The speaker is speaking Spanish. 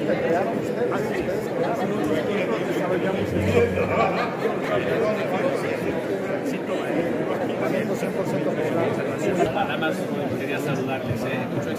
que crearon ustedes crearon. Nosotros desarrollamos el 100% poblado. Nada más quería saludarles, mucho